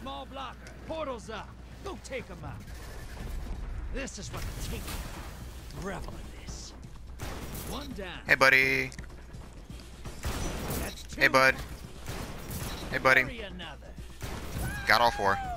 small blocker. Portal's up. Go take him out. This is what the take. Revel in this. One down. Hey, buddy. That's two. Hey, bud. Hey, buddy. Carry another. Got all 4.